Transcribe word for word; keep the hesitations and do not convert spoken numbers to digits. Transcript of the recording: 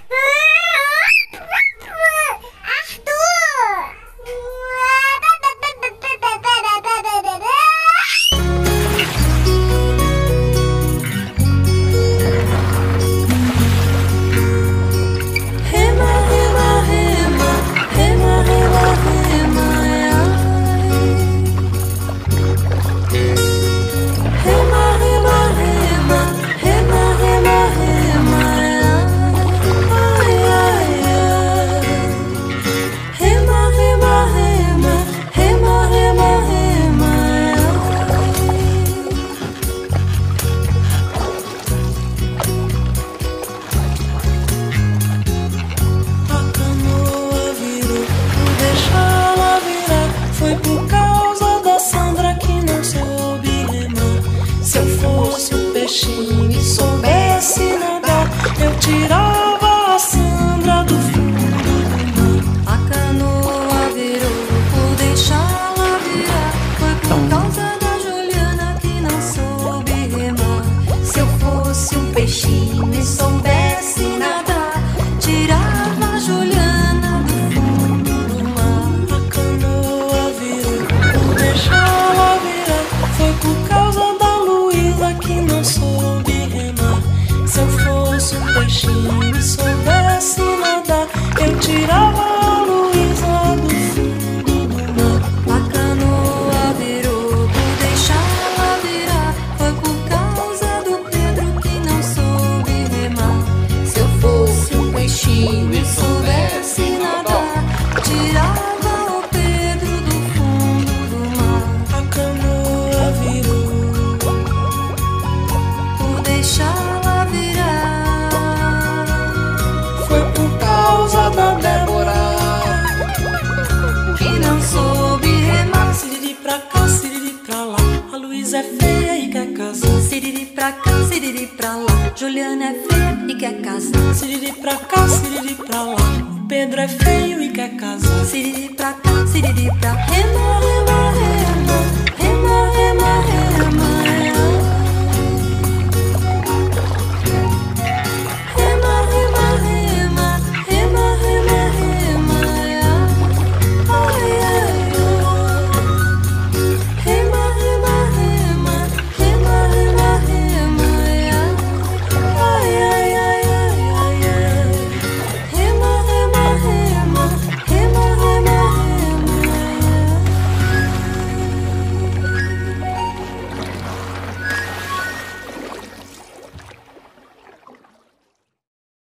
E soubesse nadar, eu tirava a Sandra do fundo do mar. A canoa virou por deixá-la virar. Foi por causa da Juliana que não soube remar. Se eu fosse um peixinho e soubesse nadar, tirava a Juliana do fundo do mar. A canoa virou por deixá-la virar. Foi por causa da Luísa que não soube remar. Se eu fosse um peixinho e soubesse nadar, eu tirava a Luísa do fundo do mar. A canoa virou por deixá-la virar. Foi por causa do Pedro que não soube remar. Se eu fosse um peixinho e soubesse nadar, tirava o Pedro do fundo do mar. A canoa virou Por deixá-la virar. foi por causa da Débora Que não soube remar. Siriri pra cá, siriri pra lá. A Luísa é feia e quer casar. Siriri pra cá, siriri pra lá. Juliana é feia e quer casar. Siriri pra cá, siriri pra lá. O Pedro é feio e quer casar. Siriri pra cá, siriri pra. Rema, rema, rema. Rema, rema, rema.